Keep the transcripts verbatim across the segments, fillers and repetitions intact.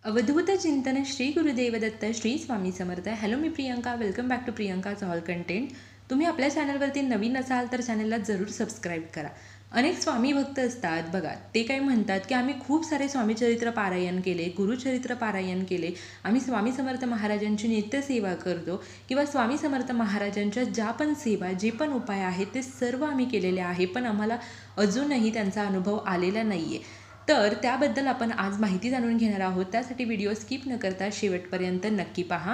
अवधूत चिंतन श्री गुरुदेव दत्त श्री स्वामी समर्थ. हॅलो, मी Priyanka. Welcome back to Priyanka's all content. तुम्ही आपल्या चॅनलवरती नवीन असाल तर चॅनलला जरूर सबस्क्राईब करा. अनेक स्वामी भक्त असतात बघा, ते काय म्हणतात की आम्ही खूप सारे स्वामीचरित्र पारायण केले, गुरुचरित्र पारायण केले, आम्ही स्वामी समर्थ महाराजांची नित्य सेवा करतो किंवा स्वामी समर्थ महाराजांच्या ज्या पण सेवा जे पण उपाय आहेत ते सर्व आम्ही केलेले आहे, पण आम्हाला अजूनही त्यांचा अनुभव आलेला नाही आहे. तर त्याबद्दल आपण आज माहिती जाणून घेणार आहोत. त्यासाठी व्हिडिओ स्किप न करता शेवटपर्यंत नक्की पहा.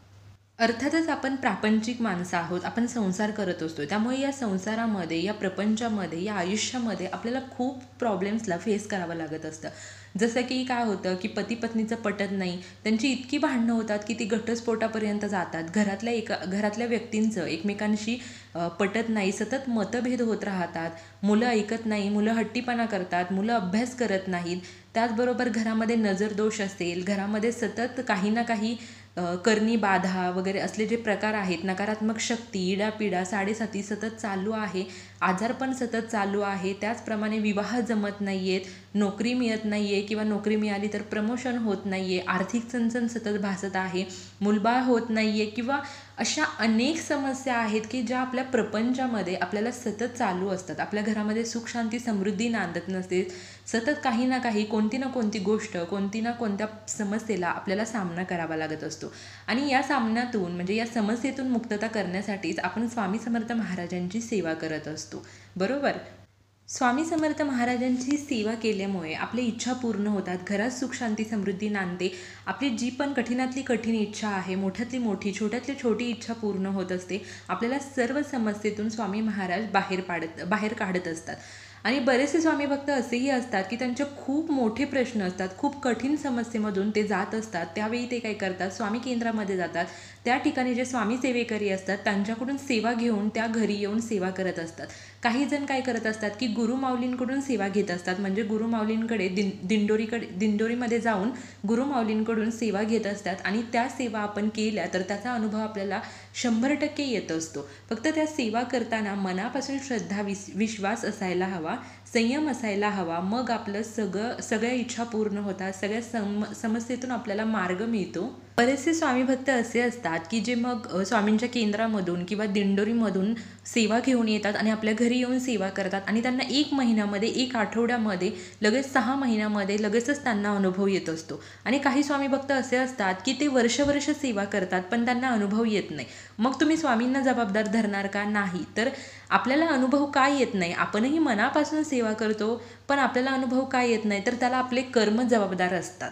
अर्थातच आपण प्रापंचिक माणसं आहोत, आपण संसार करत असतो, त्यामुळे या संसारामध्ये, या प्रपंचामध्ये, या आयुष्यामध्ये आपल्याला खूप प्रॉब्लेम्सला फेस करावं लागत असतं. जसं की काय होतं की पती पत्नीचं पटत नाही, त्यांची इतकी भांडणं होतात की ती घटस्फोटापर्यंत जातात. घरातल्या एका घरातल्या व्यक्तींचं एकमेकांशी पटत नाही, सतत मतभेद होत राहतात. मुलं ऐकत नाही, मुलं हट्टीपणा करतात, मुलं अभ्यास करत नाहीत. त्याचबरोबर घरामध्ये नजरदोष असेल, घरामध्ये सतत काही ना काही करणी बाधा वगैरे असले जे प्रकार आहेत, नकारात्मक शक्ती, इडापिडा, साडेसाती सतत चालू आहे, आजारपण सतत चालू आहे. त्याचप्रमाणे विवाह जमत नाही आहेत, नोकरी मिळत नाही आहे किंवा नोकरी मिळाली तर प्रमोशन होत नाही आहे, आर्थिक चणचण सतत भासत आहे, मुलबाळ होत नाही आहे किंवा अशा अनेक समस्या आहेत की ज्या आपल्या प्रपंचामध्ये आपल्याला सतत चालू असतात. आपल्या घरामध्ये सुख शांती समृद्धी नांदत नसते. सतत काही ना काही, कोणती ना कोणती गोष्ट, कोणती ना कोणत्या समस्येला आपल्याला सामना करावा लागत असतो. आणि या सामन्यातून म्हणजे या समस्येतून मुक्तता करण्यासाठीच आपण स्वामी समर्थ महाराजांची सेवा करत असतो, बरोबर. स्वामी समर्थ महाराजांची सेवा केल्यामुळे आपली इच्छा पूर्ण होतात, घरात सुख शांती समृद्धी नांदते. आपली जी पण कठीणातली कठीण इच्छा आहे, मोठ्यातली मोठी, छोट्यातली छोटी इच्छा पूर्ण होत असते. आपल्याला सर्व समस्येतून स्वामी महाराज बाहेर पाडत बाहेर काढत असतात. आणि बरेचसे स्वामी भक्त असेही असतात की त्यांचे खूप मोठे प्रश्न असतात, खूप कठीण समस्येमधून ते जात असतात. त्यावेळी ते काय करतात, स्वामी केंद्रामध्ये जातात. त्या ठिकाणी जे स्वामी सेवेकरी असतात त्यांच्याकडून सेवा घेऊन त्या घरी येऊन सेवा करत असतात. काही जण काय करत असतात की गुरुमाऊलींकडून सेवा घेत असतात, म्हणजे गुरुमाऊलींकडे दिन दिंडोरीकडे दिंडोरीमध्ये जाऊन गुरुमाऊलींकडून सेवा घेत असतात. आणि त्या सेवा आपण केल्या तर त्याचा अनुभव आपल्याला शंभर टक्के येत असतो. फक्त त्या सेवा करताना मनापासून श्रद्धा विस विश्वास असायला हवा, संयम असायला हवा. मग आपलं सगळं सगळ्या इच्छा पूर्ण होतात, सगळ्या सम समस्येतून आपल्याला मार्ग मिळतो. बरेचसे स्वामी भक्त असे असतात की जे मग स्वामींच्या केंद्रामधून किंवा दिंडोरीमधून सेवा घेऊन येतात आणि आपल्या घरी येऊन सेवा करतात. आणि त्यांना एक महिन्यामध्ये, एक आठवड्यामध्ये, लगेच सहा महिन्यामध्ये लगेचच त्यांना अनुभव येत असतो. आणि काही स्वामी भक्त असे असतात की ते वर्ष वर्ष सेवा करतात पण त्यांना अनुभव येत नाही. मग तुम्ही स्वामींना जबाबदार धरणार का? नाही. तर आपल्याला अनुभव काय येत नाही? आपणही मनापासून सेवा करतो पण आपल्याला अनुभव काय येत नाही? तर त्याला आपले कर्म जबाबदार असतात.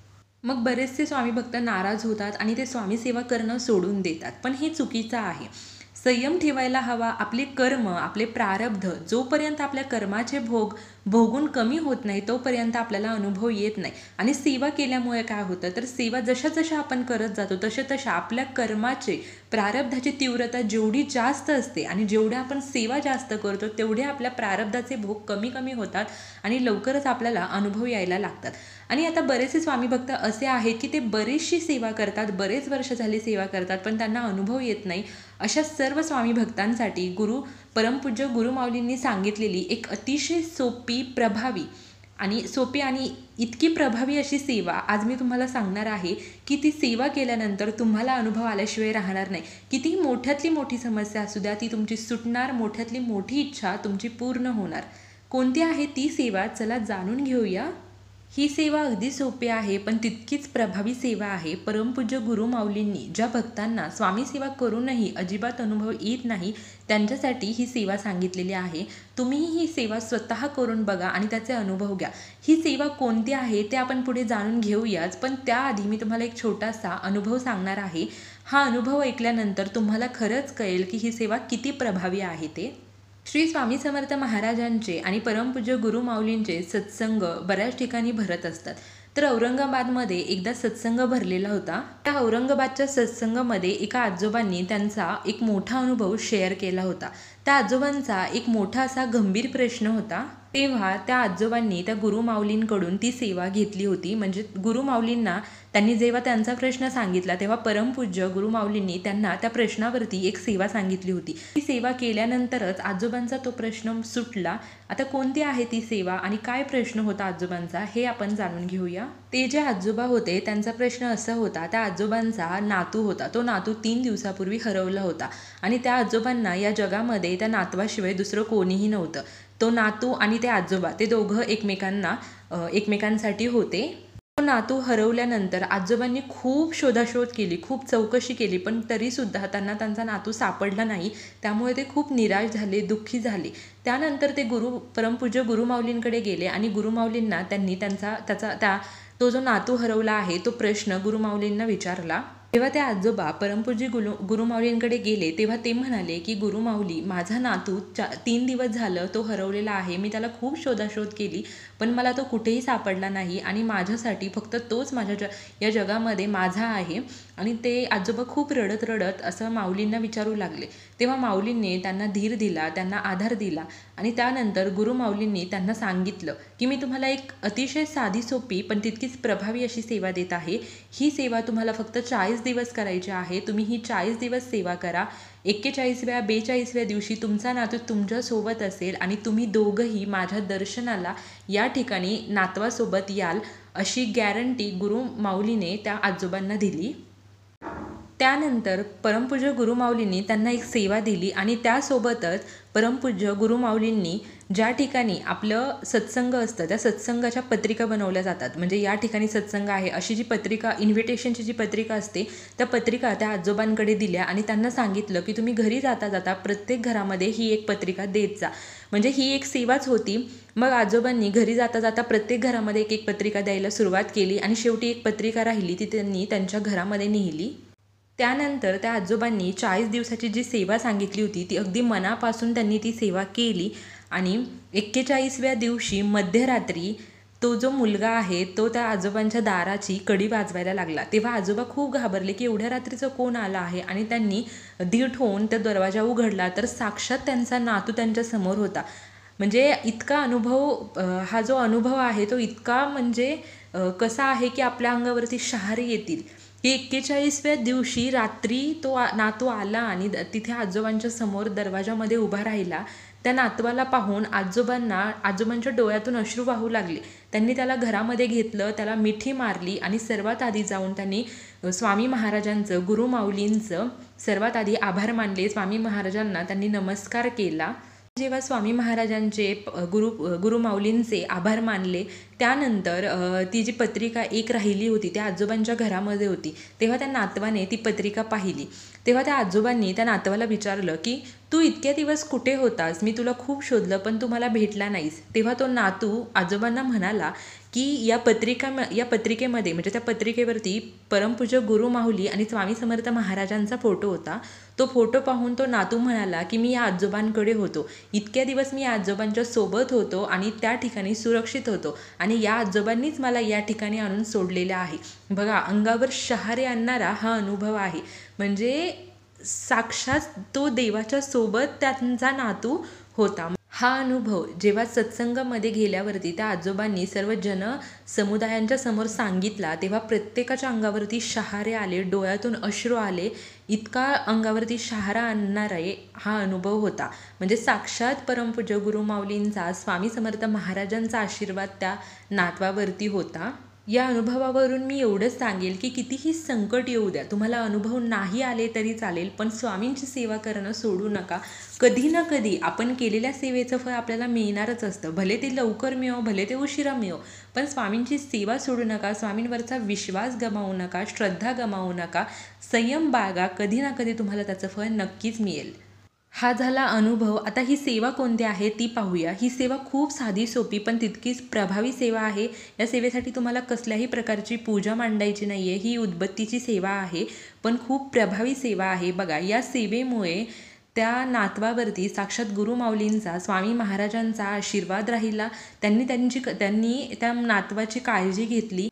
मग बरेचसे स्वामी भक्त नाराज होतात आणि ते स्वामी सेवा करणं सोडून देतात, पण हे चुकीचं आहे. संयम ठेवायला हवा. आपले कर्म, आपले प्रारब्ध जोपर्यंत आपल्या कर्माचे भोग भोगून कमी होत नाही तोपर्यंत आपल्याला अनुभव येत नाही. आणि सेवा केल्यामुळे काय होतं, तर सेवा जशा जशा आपण करत जातो तशा तशा आपल्या कर्माचे, प्रारब्धाची तीव्रता जेवढी जास्त असते आणि जेवढ्या आपण सेवा जास्त करतो तेवढे आपल्या प्रारब्धाचे भोग कमी कमी होतात आणि लवकरच आपल्याला अनुभव यायला लागतात. आणि आता बरेचसे स्वामी भक्त असे आहेत की ते बरीचशी सेवा करतात, बरेच वर्ष झाली सेवा करतात पण त्यांना अनुभव येत नाही. अशा सर्व स्वामी भक्तांसाठी गुरु परमपूज्य गुरुमाऊलींनी सांगितलेली एक अतिशय सोपी, प्रभावी आणि सोपी आणि इतकी प्रभावी अशी सेवा आज मी तुम्हाला सांगणार आहे की ती सेवा केल्यानंतर तुम्हाला अनुभव आल्याशिवाय राहणार नाही. कितीही मोठ्यातली मोठी समस्या असू द्या, ती तुमची सुटणार. मोठ्यातली मोठी इच्छा तुमची पूर्ण होणार. कोणती आहे ती सेवा? चला जाणून घेऊया. ही सेवा अगदी सोपी आहे पण तितकीच प्रभावी सेवा आहे. परमपूज्य गुरुमाऊलींनी ज्या भक्तांना स्वामी सेवा करूनही अजिबात अनुभव येत नाही त्यांच्यासाठी ही सेवा सांगितलेली आहे. तुम्हीही ही सेवा स्वतः करून बघा आणि त्याचे अनुभव घ्या. ही सेवा कोणती आहे ते आपण पुढे जाणून घेऊयाच, पण त्याआधी मी तुम्हाला एक छोटासा अनुभव सांगणार आहे. हा अनुभव ऐकल्यानंतर तुम्हाला खरंच कळेल की ही सेवा किती प्रभावी आहे ते. श्री स्वामी समर्थ महाराजांचे आणि परमपूज्य गुरुमाऊलींचे सत्संग बऱ्याच ठिकाणी भरत असतात. तर औरंगाबादमध्ये एकदा सत्संग भरलेला होता. त्या औरंगाबादच्या सत्संगामध्ये एका आजोबांनी त्यांचा एक मोठा अनुभव शेअर केला होता. त्या आजोबांचा एक मोठा असा गंभीर प्रश्न होता. तेव्हा त्या आजोबांनी त्या गुरुमाऊलींकडून ती सेवा घेतली होती. म्हणजे गुरुमाऊलींना त्यांनी जेव्हा त्यांचा प्रश्न सांगितला तेव्हा परमपूज्य गुरुमाऊलींनी त्यांना त्या प्रश्नावरती एक सेवा सांगितली होती. ती सेवा केल्यानंतरच आजोबांचा तो प्रश्न सुटला. आता कोणती आहे ती सेवा आणि काय प्रश्न होता आजोबांचा हे आपण जाणून घेऊया. ते जे आजोबा होते त्यांचा प्रश्न असा होता, त्या आजोबांचा नातू होता. तो नातू तीन दिवसापूर्वी हरवला होता आणि त्या आजोबांना या जगामध्ये त्या नातवाशिवाय दुसरं कोणीही नव्हतं. तो नातू आणि ते आजोबा ते दोघं एकमेकांना एकमेकांसाठी होते. तो नातू हरवल्यानंतर आजोबांनी खूप शोधाशोध केली, खूप चौकशी केली, पण तरीसुद्धा त्यांना त्यांचा नातू सापडला नाही. त्यामुळे ते खूप निराश झाले, दुःखी झाले. त्यानंतर ते गुरु परमपूज्य गुरुमाऊलींकडे गेले आणि गुरुमाऊलींना त्यांनी त्यांचा त्याचा त्या तो जो नातू हरवला आहे तो प्रश्न गुरुमाऊलींना विचारला. तेव्हा ते आजोबा परमपूज्य गुरु गुरुमाऊलींकडे गेले तेव्हा ते म्हणाले की गुरुमाऊली, माझा नातू चा तीन दिवस झालं तो हरवलेला आहे. मी त्याला खूप शोधाशोध केली पण मला तो कुठेही सापडला नाही आणि माझ्यासाठी फक्त तोच माझ्या ज या जगामध्ये माझा आहे. आणि ते आजोबा खूप रडत रडत असं माऊलींना विचारू लागले. तेव्हा माऊलींनी त्यांना धीर दिला, त्यांना आधार दिला आणि त्यानंतर गुरुमाऊलींनी त्यांना सांगितलं की मी तुम्हाला एक अतिशय साधी सोपी पण तितकीच प्रभावी अशी सेवा देत आहे. ही सेवा तुम्हाला फक्त चाळीस दिवस करायची आहे. तुम्ही ही चाळीस दिवस सेवा करा. एक्केचाळीसव्या बेचाळीसव्या दिवशी तुमचा नातू तुमच्यासोबत असेल आणि तुम्ही दोघंही माझ्या दर्शनाला या ठिकाणी नातवासोबत याल अशी गॅरंटी गुरुमाऊलीने त्या आजोबांना दिली. त्यानंतर परमपूज्य गुरुमाऊलींनी त्यांना एक सेवा दिली आणि त्यासोबतच परमपूज्य गुरुमाऊलींनी ज्या ठिकाणी आपलं सत्संग असतं त्या सत्संगाच्या पत्रिका बनवल्या जातात. म्हणजे या ठिकाणी सत्संग आहे अशी जी पत्रिका, इन्व्हिटेशनची जी पत्रिका असते त्या पत्रिका त्या आजोबांकडे दिल्या आणि त्यांना सांगितलं की तुम्ही घरी जाता जाता प्रत्येक घरामध्ये ही एक पत्रिका देत जा. म्हणजे ही एक सेवाच होती. मग आजोबांनी घरी जाता जाता प्रत्येक घरामध्ये एक एक पत्रिका द्यायला सुरुवात केली आणि शेवटी एक पत्रिका राहिली ती त्यांनी त्यांच्या घरामध्ये नेली. त्यानंतर त्या आजोबांनी चाळीस दिवसाची जी सेवा सांगितली होती ती अगदी मनापासून त्यांनी ती सेवा केली आणि एक्केचाळीसव्या दिवशी मध्यरात्री तो जो मुलगा आहे तो त्या आजोबांच्या दाराची कडी वाजवायला लागला. तेव्हा आजोबा खूप घाबरले की एवढ्या रात्रीचं कोण आलं आहे आणि त्यांनी धीट होऊन त्या दरवाजा उघडला तर साक्षात त्यांचा नातू त्यांच्या समोर होता. म्हणजे इतका अनुभव, हा जो अनुभव आहे तो इतका म्हणजे कसा आहे की आपल्या अंगावरती शहारे येतील की एक्केचाळीसव्या दिवशी रात्री तो नातू आला आणि तिथे आजोबांच्या समोर दरवाजामध्ये उभा राहिला. त्या नातवाला पाहून आजोबांना आजोबांच्या डोळ्यातून अश्रू वाहू लागले. त्यांनी त्याला घरामध्ये घेतलं, त्याला मिठी मारली आणि सर्वात आधी जाऊन त्यांनी स्वामी महाराजांचं, गुरुमाऊलींचं सर्वात आधी आभार मानले. स्वामी महाराजांना त्यांनी नमस्कार केला. जेव्हा स्वामी महाराजांचे गुरु गुरुमाऊलींचे आभार मानले त्यानंतर ती जी पत्रिका एक राहिली होती त्या आजोबांच्या घरामध्ये होती. तेव्हा त्या नातवाने ती पत्रिका पाहिली. तेव्हा त्या आजोबांनी त्या नातवाला विचारलं की तू इतक्या दिवस कुठे होतास? मी तुला खूप शोधलं पण तू मला भेटला नाहीस. तेव्हा तो नातू आजोबांना म्हणाला की या पत्रिका या पत्रिकेमध्ये म्हणजे त्या पत्रिकेवरती परमपूज्य गुरुमाऊली आणि स्वामी समर्थ महाराजांचा फोटो होता. तो फोटो पाहून तो नातू म्हणाला की मी या आजोबांकडे होतो, इतक्या दिवस मी या आजोबांच्या सोबत होतो आणि त्या ठिकाणी सुरक्षित होतो आणि या आजोबांनीच मला या ठिकाणी आणून सोडलेलं आहे. बघा, अंगावर शहारे आणणारा हा अनुभव आहे. म्हणजे साक्षात तो देवाच्या सोबत त्यांचा नातू होता. हा अनुभव जेव्हा सत्संगामध्ये गेल्यावरती त्या आजोबांनी सर्व जन समुदायांच्या समोर सांगितला तेव्हा प्रत्येकाच्या अंगावरती शहारे आले, डोळ्यातून अश्रू आले. इतका अंगावरती शहारा आणणारा हा अनुभव होता. म्हणजे साक्षात परमपूज्य गुरुमाऊलींचा, स्वामी समर्थ महाराजांचा आशीर्वाद त्या नातवावरती होता. या अनुभवावरून मी एवढंच सांगेल की कितीही संकट येऊ द्या, तुम्हाला अनुभव नाही आले तरी चालेल, पण स्वामींची सेवा करणं सोडू नका. कधी ना कधी आपण केलेल्या सेवेचं फळ आपल्याला मिळणारच असतं. भले ते लवकर मिळो, भले ते उशिरा मिळो, पण स्वामींची सेवा सोडू नका. स्वामींवरचा विश्वास गमावू नका, श्रद्धा गमावू नका, संयम बाळगा. कधी ना कधी तुम्हाला त्याचं फळ नक्कीच मिळेल. हा झाला अनुभव. आता ही सेवा कोणती आहे ती पाहूया. ही सेवा खूप साधी सोपी पण तितकीच प्रभावी सेवा आहे. या सेवेसाठी तुम्हाला कसल्याही प्रकारची पूजा मांडायची नाही आहे. ही उदबत्तीची सेवा आहे पण खूप प्रभावी सेवा आहे. बघा, या सेवेमुळे त्या नातवावरती साक्षात गुरुमाऊलींचा, स्वामी महाराजांचा आशीर्वाद राहिला. त्यांनी त्यांची त्यांनी त्या नातवाची काळजी घेतली.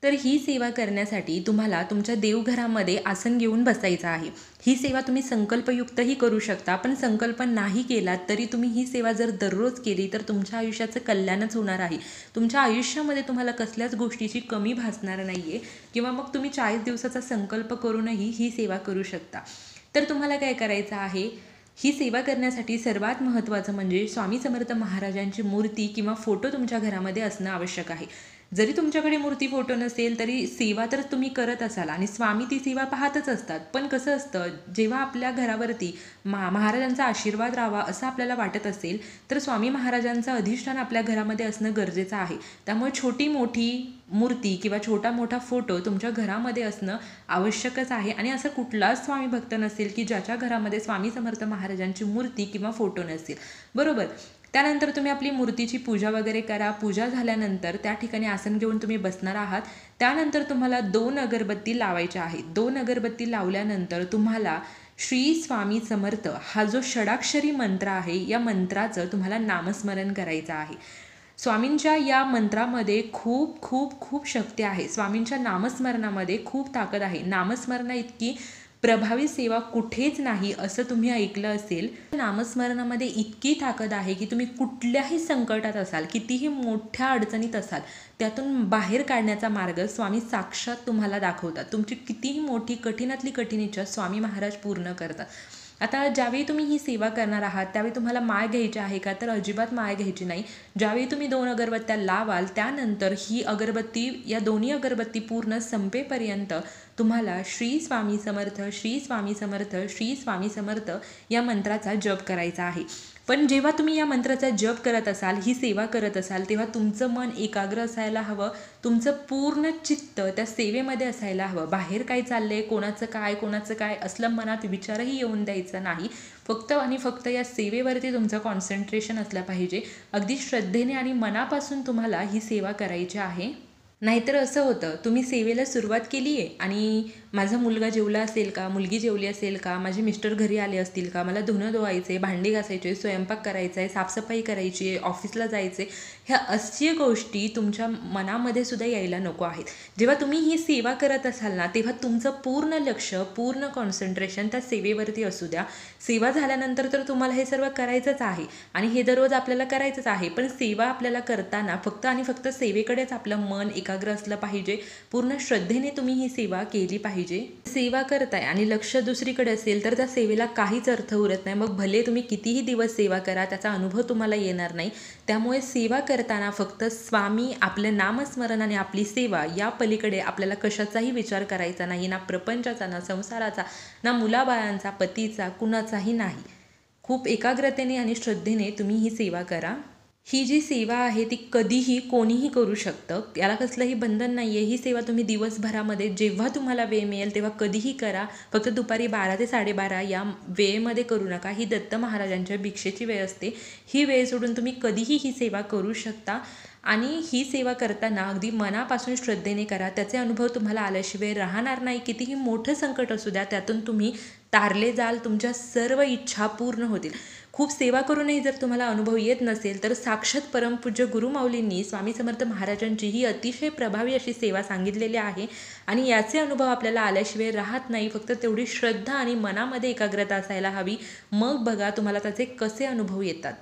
तर ही सेवा करण्यासाठी तुम्हाला तुमच्या देवघरामध्ये आसन घेऊन बसायचं आहे. ही सेवा तुम्ही संकल्पयुक्तही करू शकता, पण संकल्प नाही केलात तरी तुम्ही ही सेवा जर दररोज केली तर तुमच्या आयुष्याचं कल्याणच होणार आहे. तुमच्या आयुष्यामध्ये तुम्हाला कसल्याच गोष्टीची कमी भासणार नाही आहे किंवा मग तुम्ही चाळीस दिवसाचा संकल्प करूनही ही सेवा करू शकता. तर तुम्हाला काय करायचं आहे, ही सेवा करण्यासाठी सर्वात महत्त्वाचं म्हणजे स्वामी समर्थ महाराजांची मूर्ती किंवा फोटो तुमच्या घरामध्ये असणं आवश्यक आहे. जरी तुमच्याकडे मूर्ती फोटो नसेल तरी सेवा तर तुम्ही करत असाल आणि स्वामी ती सेवा पाहतच असतात. पण कसं असतं, जेव्हा आपल्या घरावरती मा महाराजांचा आशीर्वाद राहावा असं आपल्याला वाटत असेल तर स्वामी महाराजांचं अधिष्ठान आपल्या घरामध्ये असणं गरजेचं आहे. त्यामुळे छोटी मोठी मूर्ती किंवा छोटा मोठा फोटो तुमच्या घरामध्ये असणं आवश्यकच आहे. आणि असं कुठलाच स्वामी भक्त नसेल की ज्याच्या घरामध्ये स्वामी समर्थ महाराजांची मूर्ती किंवा फोटो नसेल, बरोबर. त्यानंतर तुम्ही आपली मूर्तीची पूजा वगैरे करा. पूजा झाल्यानंतर त्या ठिकाणी आसन घेऊन तुम्ही बसणार आहात. त्यानंतर तुम्हाला दोन अगरबत्ती लावायच्या आहेत. दोन अगरबत्ती लावल्यानंतर तुम्हाला श्री स्वामी समर्थ हा जो षडाक्षरी मंत्र आहे या मंत्राचं तुम्हाला नामस्मरण करायचं आहे. स्वामींच्या या मंत्रामध्ये खूप खूप खूप शक्ती आहे. स्वामींच्या नामस्मरणामध्ये खूप ताकद आहे. नामस्मरणा इतकी प्रभावी सेवा कुठेच नाही असं तुम्ही ऐकलं असेल. नामस्मरणामध्ये इतकी ताकद आहे की तुम्ही कुठल्याही संकटात असाल, कितीही मोठ्या अडचणीत असाल, त्यातून बाहेर काढण्याचा मार्ग स्वामी साक्षात तुम्हाला दाखवतात. तुमची कितीही मोठी कठीणातली कठीण इच्छा स्वामी महाराज पूर्ण करतात. आता ज्यावेळी तुम्ही ही सेवा करणार आहात त्यावेळी तुम्हाला माळ घ्यायची आहे का, तर अजिबात माळ घ्यायची नाही. ज्यावेळी तुम्ही दोन अगरबत्त्या लावाल त्यानंतर ही अगरबत्ती या दोन्ही अगरबत्ती पूर्ण संपेपर्यंत तुम्हाला श्री स्वामी समर्थ श्री स्वामी समर्थ श्री स्वामी समर्थ या मंत्राचा जप करायचा आहे. पण जेव्हा तुम्ही या मंत्राचा जप करत असाल, ही सेवा करत असाल, तेव्हा तुमचं मन एकाग्र असायला हवं. तुमचं पूर्ण चित्त त्या सेवेमध्ये असायला हवं. बाहेर काय चाललंय, कोणाचं काय कोणाचं काय असलं मनात विचारही येऊन द्यायचा नाही. फक्त आणि फक्त या सेवेवरती तुमचं कॉन्सन्ट्रेशन असलं पाहिजे. अगदी श्रद्धेने आणि मनापासून तुम्हाला ही सेवा करायची आहे. नाहीतर असं होतं, तुम्ही सेवेला सुरुवात केली आहे आणि माझा मुलगा जेवला असेल का, मुलगी जेवली असेल का, माझे मिस्टर घरी आले असतील का, मला धुणं धुवायचे, भांडी घासायचे, स्वयंपाक करायचा आहे, साफसफाई करायची आहे, ऑफिसला जायचे, ह्या अशा गोष्टी तुमच्या मनामध्ये सुद्धा यायला नको आहेत. जेव्हा तुम्ही ही सेवा करत असाल ना, तेव्हा तुमचं पूर्ण लक्ष पूर्ण कॉन्सन्ट्रेशन त्या सेवेवरती असू द्या. सेवा झाल्यानंतर तर तुम्हाला हे सर्व करायचंच आहे आणि हे दररोज आपल्याला करायचंच आहे. पण सेवा आपल्याला करताना फक्त आणि फक्त सेवेकडेच आपलं मन एकाग्र असलं पाहिजे. पूर्ण श्रद्धेने तुम्ही ही सेवा केली पाहिजे. सेवा करताय आणि लक्ष दुसरीकडे असेल तर त्या सेवेला काहीच अर्थ उरत नाही. मग भले तुम्ही कितीही दिवस सेवा करा, त्याचा अनुभव तुम्हाला येणार नाही. त्यामुळे सेवा करताना फक्त स्वामी, आपलं नामस्मरण आणि आपली सेवा या पलीकडे आपल्याला कशाचाही विचार करायचा नाही. ना प्रपंचाचा, ना संसाराचा, ना मुलाबाळांचा, पतीचा, कुणाचाही नाही. खूप एकाग्रतेने आणि श्रद्धेने तुम्ही ही सेवा करा. ही जी सेवा आहे ती कधीही कोणीही करू शकतं. याला कसलंही बंधन नाही आहे. ही सेवा तुम्ही दिवसभरामध्ये जेव्हा तुम्हाला वेळ मिळेल तेव्हा कधीही करा. फक्त दुपारी बारा ते साडेबारा या वेळेमध्ये करू नका. ही दत्त महाराजांच्या भिक्षेची वेळ असते. ही वेळ सोडून तुम्ही कधीही ही सेवा करू शकता आणि ही सेवा करताना अगदी मनापासून श्रद्धेने करा. त्याचे अनुभव तुम्हाला आल्याशिवाय राहणार नाही. कितीही मोठं संकट असू द्या, त्यातून तुम्ही तारले जाल. तुमच्या सर्व इच्छा पूर्ण होतील. खूप सेवा करूनही जर तुम्हाला अनुभव येत नसेल तर साक्षात परमपूज्य गुरुमाऊलींनी स्वामी समर्थ महाराजांची ही अतिशय प्रभावी अशी सेवा सांगितलेली आहे आणि याचे अनुभव आपल्याला आल्याशिवाय राहत नाही. फक्त तेवढी श्रद्धा आणि मनामध्ये एकाग्रता असायला हवी. मग बघा तुम्हाला त्याचे कसे अनुभव येतात.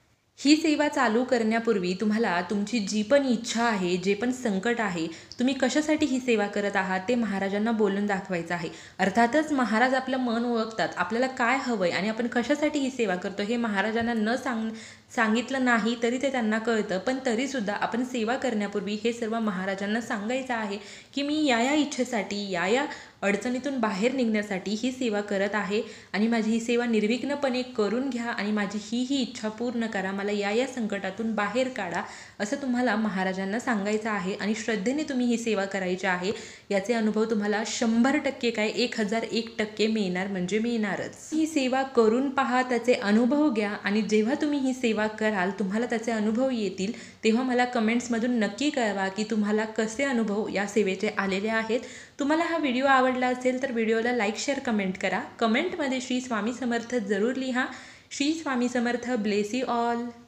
ही सेवा चालू करण्यापूर्वी तुम्हाला तुमची जी पण इच्छा आहे, जे पण संकट आहे, तुम्ही कशासाठी ही सेवा करत आहात ते महाराजांना बोलून दाखवायचं आहे. अर्थातच महाराज आपलं मन ओळखतात. आपल्याला काय हवं आहे आणि आपण कशासाठी ही सेवा करतो हे महाराजांना न सांग सांगितलं नाही तरी ते त्यांना कळतं. पण तरीसुद्धा आपण सेवा करण्यापूर्वी हे सर्व महाराजांना सांगायचं आहे की मी या या इच्छेसाठी, या या अडचणीतून बाहेर निघण्यासाठी ही सेवा करत आहे आणि माझी ही सेवा निर्विघ्नपणे करून घ्या आणि माझी ही ही इच्छा पूर्ण करा. मला या या संकटातून बाहेर काढा असं तुम्हाला महाराजांना सांगायचं आहे आणि श्रद्धेने तुम्ही ही सेवा करायची आहे. याचे अनुभव तुम्हाला शंभर टक्के काय एक हजार एक टक्के मिळणार म्हणजे मिळणारच. ही सेवा करून पहा, त्याचे अनुभव घ्या आणि जेव्हा तुम्ही ही सेवा कराल तुम्हाला त्याचे अनुभव येतील तेव्हा मला कमेंट्समधून नक्की कळवा की तुम्हाला कसे अनुभव या सेवेचे आलेले आहेत. तुम्हाला हा व्हिडिओ आवडला असेल तर व्हिडिओला लाईक, शेअर, कमेंट करा. कमेंटमध्ये श्री स्वामी समर्थ जरूर लिहा. Shri Swami Samarth. Bless you all.